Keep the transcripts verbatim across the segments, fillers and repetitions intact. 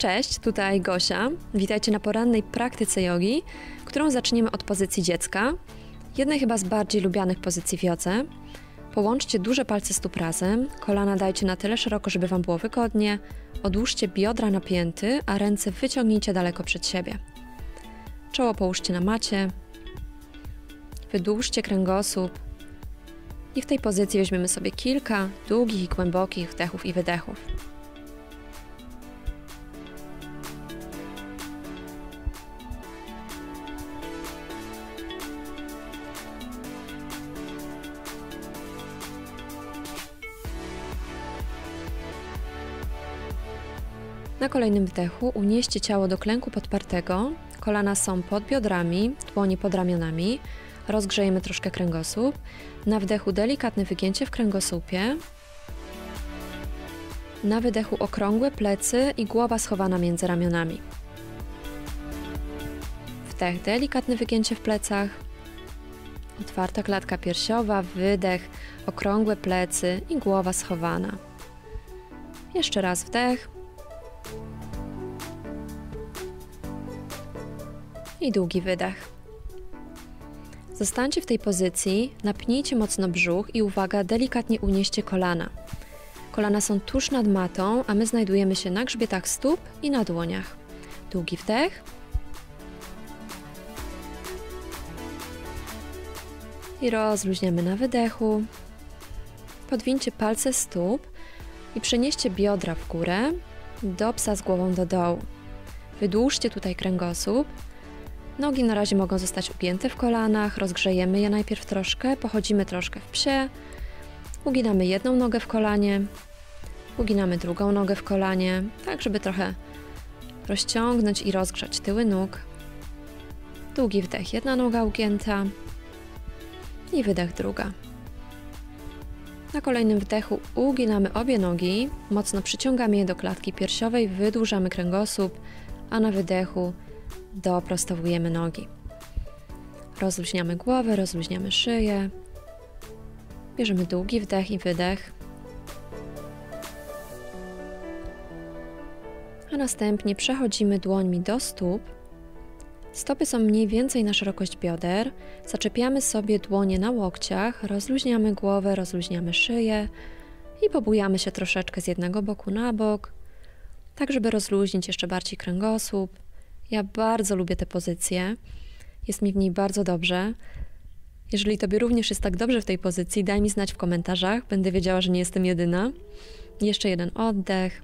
Cześć, tutaj Gosia. Witajcie na porannej praktyce jogi, którą zaczniemy od pozycji dziecka, jednej chyba z bardziej lubianych pozycji w jodze. Połączcie duże palce stóp razem, kolana dajcie na tyle szeroko, żeby Wam było wygodnie, odłóżcie biodra na pięty, a ręce wyciągnijcie daleko przed siebie. Czoło połóżcie na macie, wydłużcie kręgosłup i w tej pozycji weźmiemy sobie kilka długich i głębokich wdechów i wydechów. Na kolejnym wdechu unieście ciało do klęku podpartego, kolana są pod biodrami, dłonie pod ramionami, rozgrzejemy troszkę kręgosłup. Na wdechu delikatne wygięcie w kręgosłupie, na wydechu okrągłe plecy i głowa schowana między ramionami. Wdech, delikatne wygięcie w plecach, otwarta klatka piersiowa, wydech, okrągłe plecy i głowa schowana. Jeszcze raz wdech. I długi wydech. Zostańcie w tej pozycji, napnijcie mocno brzuch i uwaga, delikatnie unieście kolana. Kolana są tuż nad matą, a my znajdujemy się na grzbietach stóp i na dłoniach. Długi wdech. I rozluźniamy na wydechu. Podwinьcie palce stóp i przenieście biodra w górę, do psa z głową do dołu. Wydłużcie tutaj kręgosłup. Nogi na razie mogą zostać ugięte w kolanach, rozgrzejemy je najpierw troszkę, pochodzimy troszkę w psie, uginamy jedną nogę w kolanie, uginamy drugą nogę w kolanie, tak żeby trochę rozciągnąć i rozgrzać tyły nóg. Długi wdech, jedna noga ugięta i wydech druga. Na kolejnym wdechu uginamy obie nogi, mocno przyciągamy je do klatki piersiowej, wydłużamy kręgosłup, a na wydechu doprostowujemy nogi. Rozluźniamy głowę, rozluźniamy szyję. Bierzemy długi wdech i wydech. A następnie przechodzimy dłońmi do stóp. Stopy są mniej więcej na szerokość bioder. Zaczepiamy sobie dłonie na łokciach, rozluźniamy głowę, rozluźniamy szyję i pobujamy się troszeczkę z jednego boku na bok, tak żeby rozluźnić jeszcze bardziej kręgosłup. Ja bardzo lubię tę pozycję, jest mi w niej bardzo dobrze. Jeżeli Tobie również jest tak dobrze w tej pozycji, daj mi znać w komentarzach, będę wiedziała, że nie jestem jedyna. Jeszcze jeden oddech.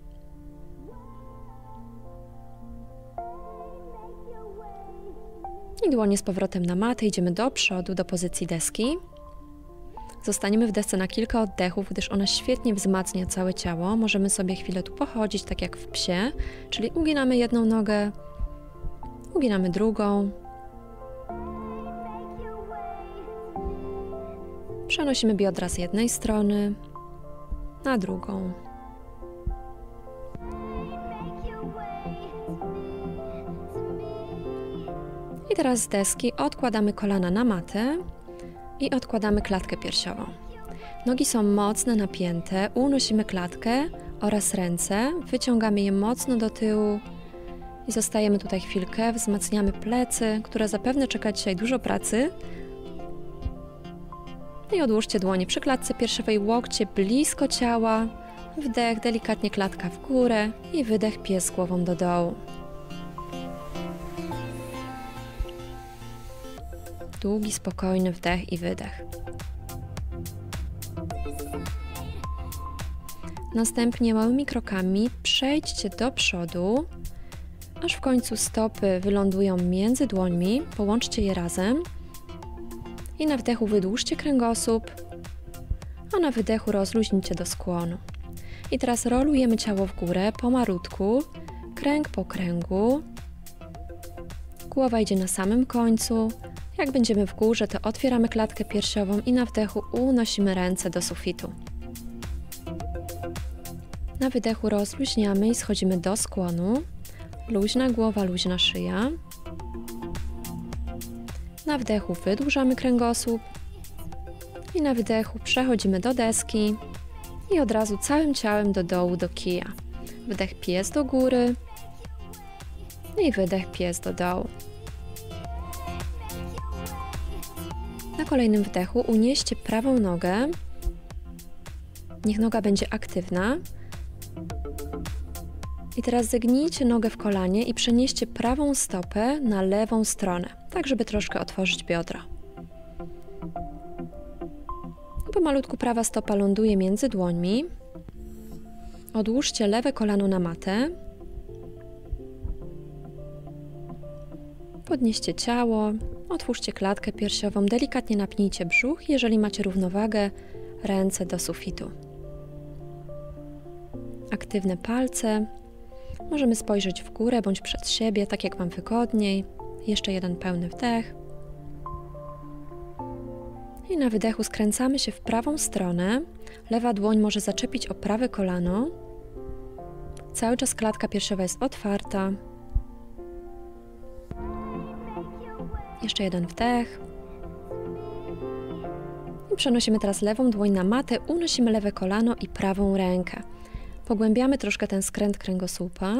I dłonie z powrotem na matę, idziemy do przodu, do pozycji deski. Zostaniemy w desce na kilka oddechów, gdyż ona świetnie wzmacnia całe ciało. Możemy sobie chwilę tu pochodzić, tak jak w psie, czyli uginamy jedną nogę, uginamy drugą. Przenosimy biodra z jednej strony na drugą. I teraz z deski odkładamy kolana na matę i odkładamy klatkę piersiową. Nogi są mocno napięte, unosimy klatkę oraz ręce, wyciągamy je mocno do tyłu i zostajemy tutaj chwilkę, wzmacniamy plecy, które zapewne czeka dzisiaj dużo pracy. I odłóżcie dłonie przy klatce piersiowej, łokcie blisko ciała, wdech, delikatnie klatka w górę i wydech, pies z głową do dołu. Długi, spokojny wdech i wydech. Następnie małymi krokami przejdźcie do przodu, aż w końcu stopy wylądują między dłońmi, połączcie je razem i na wdechu wydłużcie kręgosłup, a na wydechu rozluźnijcie do skłonu. I teraz rolujemy ciało w górę pomalutku, kręg po kręgu, głowa idzie na samym końcu. Jak będziemy w górze, to otwieramy klatkę piersiową i na wdechu unosimy ręce do sufitu. Na wydechu rozluźniamy i schodzimy do skłonu. Luźna głowa, luźna szyja. Na wdechu wydłużamy kręgosłup i na wydechu przechodzimy do deski i od razu całym ciałem do dołu, do kija. Wdech, pies do góry, I wydech, pies do dołu. Na kolejnym wdechu unieście prawą nogę. Niech noga będzie aktywna. I teraz zegnijcie nogę w kolanie i przenieście prawą stopę na lewą stronę, tak żeby troszkę otworzyć biodra. Pomalutku prawa stopa ląduje między dłońmi. Odłóżcie lewe kolano na matę. Podnieście ciało, otwórzcie klatkę piersiową, delikatnie napnijcie brzuch. Jeżeli macie równowagę, ręce do sufitu. Aktywne palce. Możemy spojrzeć w górę bądź przed siebie, tak jak Wam wygodniej. Jeszcze jeden pełny wdech. I na wydechu skręcamy się w prawą stronę. Lewa dłoń może zaczepić o prawe kolano. Cały czas klatka piersiowa jest otwarta. Jeszcze jeden wdech. I przenosimy teraz lewą dłoń na matę, unosimy lewe kolano i prawą rękę. Pogłębiamy troszkę ten skręt kręgosłupa.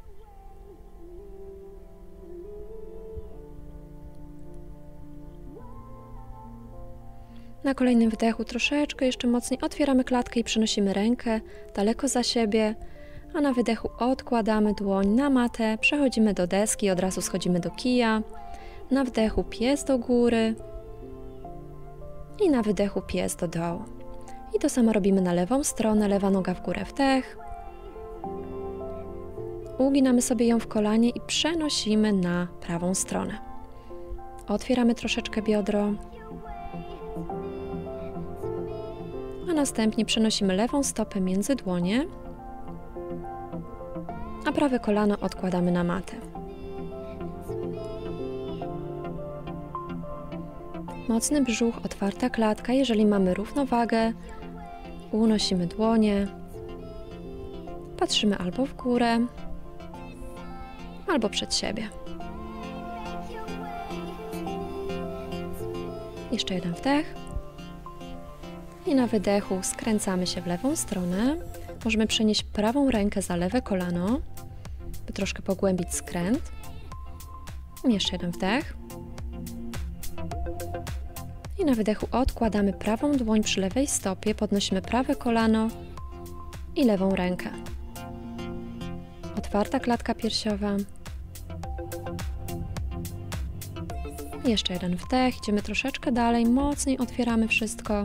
Na kolejnym wdechu troszeczkę jeszcze mocniej otwieramy klatkę i przenosimy rękę daleko za siebie, a na wydechu odkładamy dłoń na matę, przechodzimy do deski, od razu schodzimy do kija. Na wdechu pies do góry i na wydechu pies do dołu. I to samo robimy na lewą stronę, lewa noga w górę, wdech. Uginamy sobie ją w kolanie i przenosimy na prawą stronę. Otwieramy troszeczkę biodro. A następnie przenosimy lewą stopę między dłonie, a prawe kolano odkładamy na matę. Mocny brzuch, otwarta klatka. Jeżeli mamy równowagę, unosimy dłonie, patrzymy albo w górę, albo przed siebie. Jeszcze jeden wdech. I na wydechu skręcamy się w lewą stronę. Możemy przenieść prawą rękę za lewe kolano, by troszkę pogłębić skręt. Jeszcze jeden wdech. I na wydechu odkładamy prawą dłoń przy lewej stopie, podnosimy prawe kolano i lewą rękę. Otwarta klatka piersiowa. Jeszcze jeden wdech, idziemy troszeczkę dalej, mocniej otwieramy wszystko.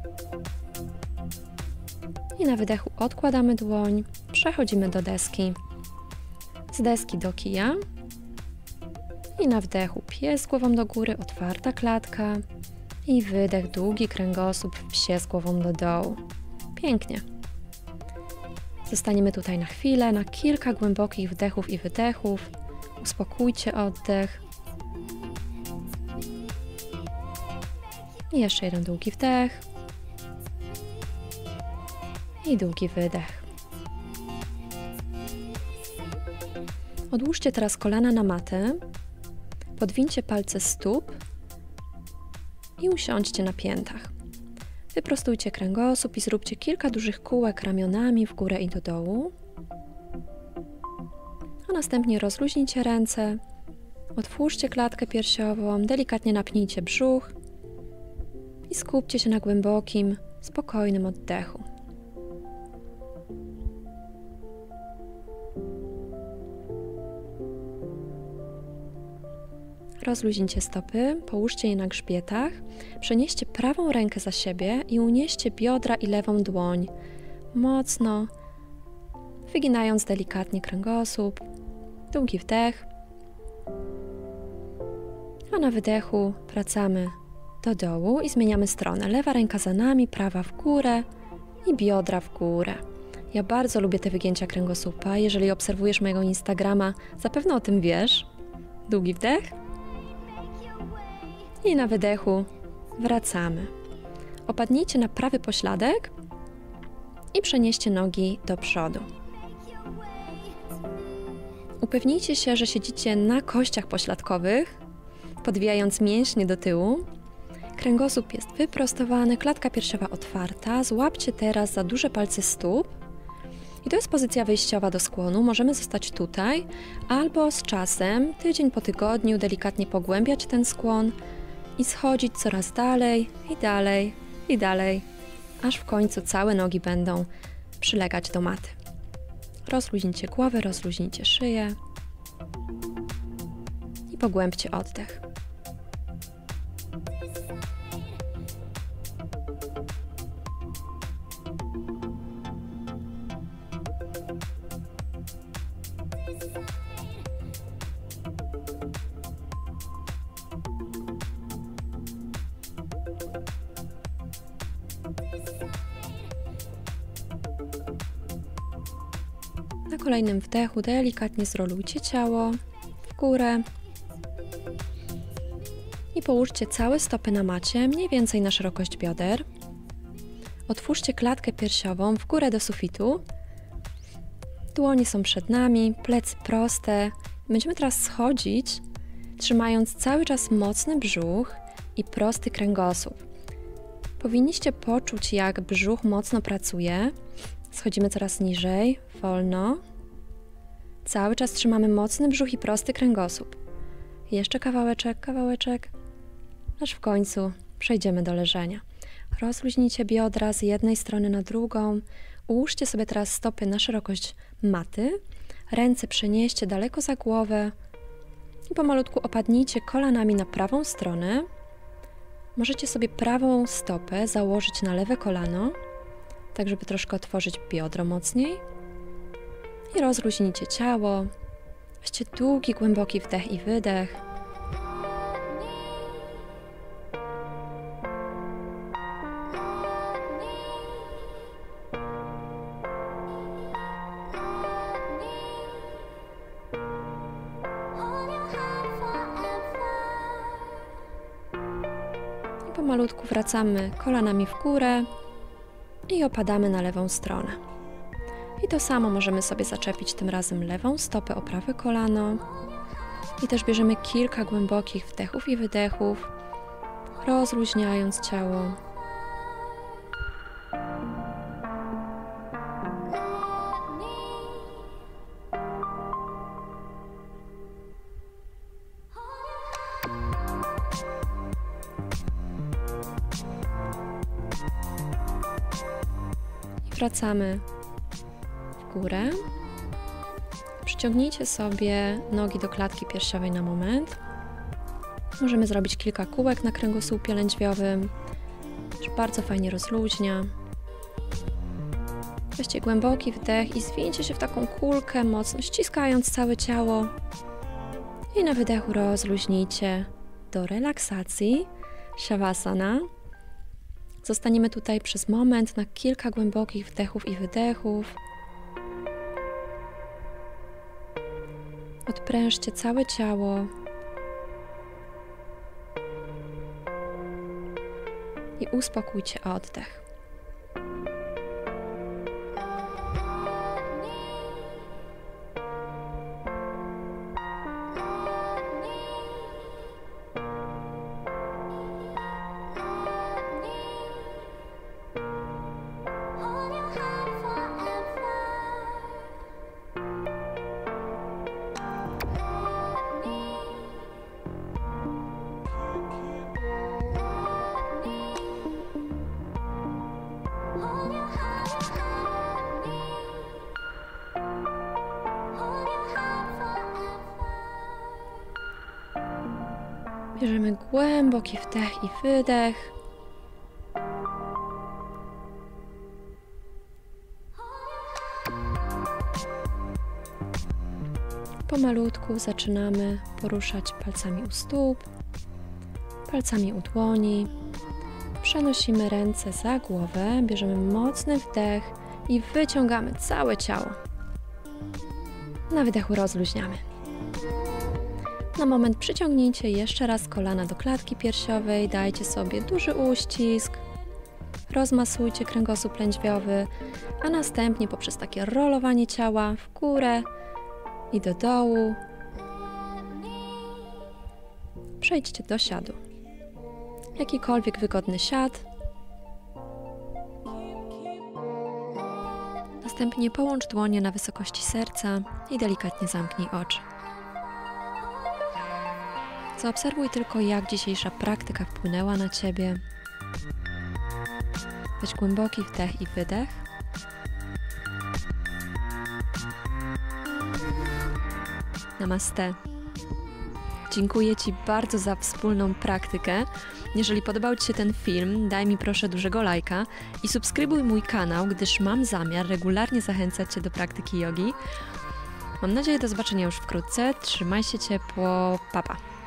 I na wydechu odkładamy dłoń, przechodzimy do deski. Z deski do kija. I na wdechu pies z głową do góry, otwarta klatka. I wydech, długi kręgosłup, psie z głową do dołu. Pięknie. Zostaniemy tutaj na chwilę, na kilka głębokich wdechów i wydechów. Uspokójcie oddech. I jeszcze jeden długi wdech. I długi wydech. Odłóżcie teraz kolana na matę. Podwincie palce stóp i usiądźcie na piętach. Wyprostujcie kręgosłup i zróbcie kilka dużych kółek ramionami w górę i do dołu. A następnie rozluźnijcie ręce, otwórzcie klatkę piersiową, delikatnie napnijcie brzuch i skupcie się na głębokim, spokojnym oddechu. Rozluźnijcie stopy, połóżcie je na grzbietach, przenieście prawą rękę za siebie i unieście biodra i lewą dłoń, mocno wyginając delikatnie kręgosłup, długi wdech, a na wydechu wracamy do dołu i zmieniamy stronę. Lewa ręka za nami, prawa w górę i biodra w górę. Ja bardzo lubię te wygięcia kręgosłupa. Jeżeli obserwujesz mojego Instagrama, zapewne o tym wiesz. Długi wdech. I na wydechu wracamy. Opadnijcie na prawy pośladek i przenieście nogi do przodu. Upewnijcie się, że siedzicie na kościach pośladkowych, podwijając mięśnie do tyłu. Kręgosłup jest wyprostowany, klatka piersiowa otwarta. Złapcie teraz za duże palce stóp I to jest pozycja wyjściowa do skłonu. Możemy zostać tutaj, albo z czasem, tydzień po tygodniu, delikatnie pogłębiać ten skłon i schodzić coraz dalej i dalej i dalej, aż w końcu całe nogi będą przylegać do maty. Rozluźnijcie głowę, rozluźnijcie szyję i pogłębcie oddech. Na kolejnym wdechu delikatnie zrolujcie ciało w górę i połóżcie całe stopy na macie, mniej więcej na szerokość bioder. Otwórzcie klatkę piersiową w górę do sufitu. Dłonie są przed nami, plecy proste. Będziemy teraz schodzić, trzymając cały czas mocny brzuch i prosty kręgosłup. Powinniście poczuć, jak brzuch mocno pracuje. Schodzimy coraz niżej, wolno. Cały czas trzymamy mocny brzuch i prosty kręgosłup. Jeszcze kawałeczek, kawałeczek, aż w końcu przejdziemy do leżenia. Rozluźnijcie biodra z jednej strony na drugą. Ułóżcie sobie teraz stopy na szerokość maty. Ręce przenieście daleko za głowę i pomalutku opadnijcie kolanami na prawą stronę. Możecie sobie prawą stopę założyć na lewe kolano, tak żeby troszkę otworzyć biodro mocniej. I rozluźnijcie ciało. Weźcie długi, głęboki wdech i wydech. I pomalutku wracamy kolanami w górę i opadamy na lewą stronę. I to samo możemy sobie zaczepić tym razem lewą stopę o prawe kolano. I też bierzemy kilka głębokich wdechów i wydechów, rozluźniając ciało. I wracamy w górę. Przyciągnijcie sobie nogi do klatki piersiowej na moment. Możemy zrobić kilka kółek na kręgosłupie lędźwiowym. To bardzo fajnie rozluźnia. Weźcie głęboki wdech i zwinьcie się w taką kulkę, mocno ściskając całe ciało. I na wydechu rozluźnijcie do relaksacji. Shavasana. Zostaniemy tutaj przez moment na kilka głębokich wdechów i wydechów. Odprężcie całe ciało. I uspokójcie oddech. Bierzemy głęboki wdech i wydech. Pomalutku zaczynamy poruszać palcami u stóp, palcami u dłoni. Przenosimy ręce za głowę, bierzemy mocny wdech i wyciągamy całe ciało. Na wydechu rozluźniamy. Na moment przyciągnijcie jeszcze raz kolana do klatki piersiowej, dajcie sobie duży uścisk, rozmasujcie kręgosłup lędźwiowy, a następnie poprzez takie rolowanie ciała w górę i do dołu przejdźcie do siadu. Jakikolwiek wygodny siad. Następnie połącz dłonie na wysokości serca i delikatnie zamknij oczy. Zaobserwuj tylko, jak dzisiejsza praktyka wpłynęła na Ciebie. Weź głęboki wdech i wydech. Namaste. Dziękuję Ci bardzo za wspólną praktykę. Jeżeli podobał Ci się ten film, daj mi proszę dużego lajka i subskrybuj mój kanał, gdyż mam zamiar regularnie zachęcać Cię do praktyki jogi. Mam nadzieję do zobaczenia już wkrótce. Trzymaj się ciepło. Pa, pa.